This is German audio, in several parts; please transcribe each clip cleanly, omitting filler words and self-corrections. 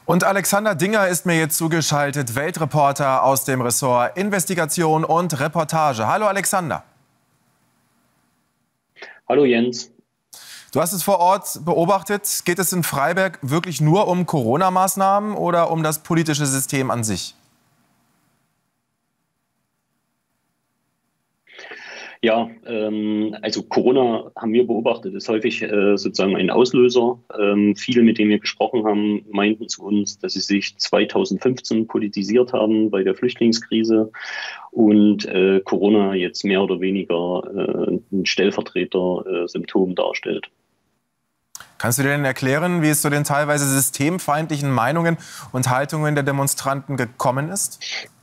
Und Alexander Dinger ist mir jetzt zugeschaltet, Weltreporter aus dem Ressort Investigation und Reportage. Hallo Alexander. Hallo Jens. Du hast es vor Ort beobachtet. Geht es in Freiberg wirklich nur um Corona-Maßnahmen oder um das politische System an sich? Ja, also Corona haben wir beobachtet, ist häufig sozusagen ein Auslöser. Viele, mit denen wir gesprochen haben, meinten zu uns, dass sie sich 2015 politisiert haben bei der Flüchtlingskrise und Corona jetzt mehr oder weniger ein Stellvertreter-Symptom darstellt. Kannst du dir denn erklären, wie es zu den teilweise systemfeindlichen Meinungen und Haltungen der Demonstranten gekommen ist?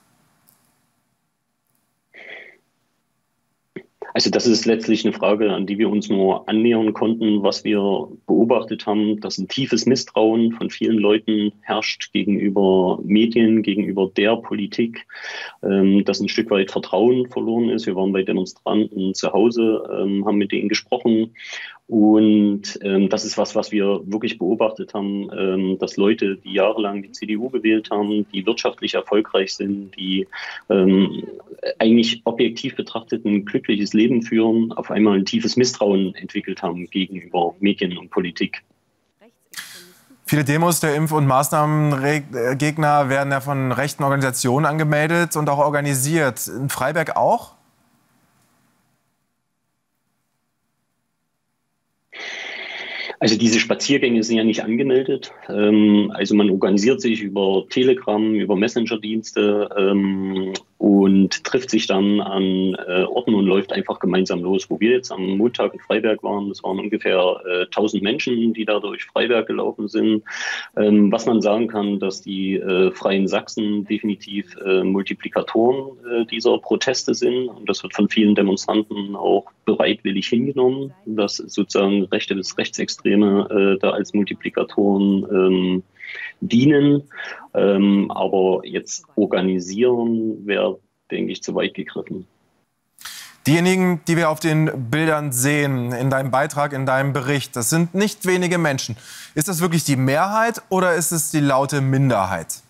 Also das ist letztlich eine Frage, an die wir uns nur annähern konnten. Was wir beobachtet haben, dass ein tiefes Misstrauen von vielen Leuten herrscht gegenüber Medien, gegenüber der Politik, dass ein Stück weit Vertrauen verloren ist. Wir waren bei Demonstranten zu Hause, haben mit denen gesprochen. Und das ist was wir wirklich beobachtet haben, dass Leute, die jahrelang die CDU gewählt haben, die wirtschaftlich erfolgreich sind, die eigentlich objektiv betrachtet ein glückliches Leben führen, auf einmal ein tiefes Misstrauen entwickelt haben gegenüber Medien und Politik. Viele Demos der Impf- und Maßnahmengegner werden ja von rechten Organisationen angemeldet und auch organisiert. In Freiberg auch? Also diese Spaziergänge sind ja nicht angemeldet. Also man organisiert sich über Telegram, über Messenger-Dienste und trifft sich dann an Orten und läuft einfach gemeinsam los. Wo wir jetzt am Montag in Freiberg waren, das waren ungefähr 1000 Menschen, die da durch Freiberg gelaufen sind. Was man sagen kann, dass die Freien Sachsen definitiv Multiplikatoren dieser Proteste sind. Und das wird von vielen Demonstranten auch bereitwillig hingenommen, dass sozusagen Rechte bis Rechtsextreme da als Multiplikatoren dienen. Aber jetzt organisieren wäre, denke ich, zu weit gegriffen. Diejenigen, die wir auf den Bildern sehen, in deinem Beitrag, in deinem Bericht, das sind nicht wenige Menschen. Ist das wirklich die Mehrheit oder ist es die laute Minderheit?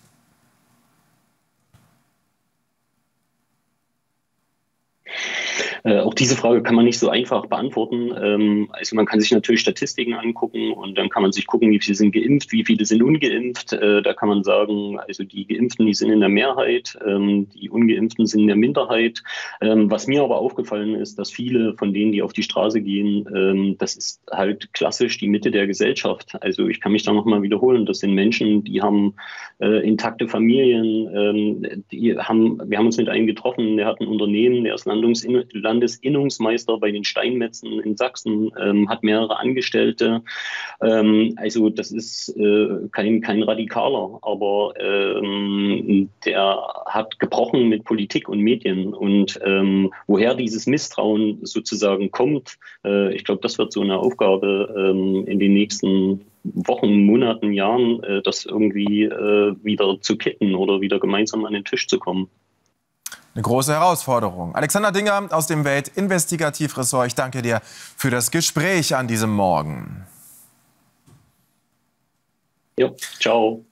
Auch diese Frage kann man nicht so einfach beantworten. Also man kann sich natürlich Statistiken angucken und dann kann man sich gucken, wie viele sind geimpft, wie viele sind ungeimpft. Da kann man sagen, also die Geimpften, die sind in der Mehrheit, die Ungeimpften sind in der Minderheit. Was mir aber aufgefallen ist, dass viele von denen, die auf die Straße gehen, das ist halt klassisch die Mitte der Gesellschaft. Also ich kann mich da nochmal wiederholen, das sind Menschen, die haben intakte Familien, wir haben uns mit einem getroffen, der hat ein Unternehmen, der ist Landesinnungsmeister bei den Steinmetzen in Sachsen, hat mehrere Angestellte. Also das ist kein Radikaler, aber der hat gebrochen mit Politik und Medien. Und woher dieses Misstrauen sozusagen kommt, ich glaube, das wird so eine Aufgabe in den nächsten Wochen, Monaten, Jahren, das irgendwie wieder zu kitten oder wieder gemeinsam an den Tisch zu kommen. Eine große Herausforderung. Alexander Dinger aus dem Weltinvestigativressort, ich danke dir für das Gespräch an diesem Morgen. Ja, ciao.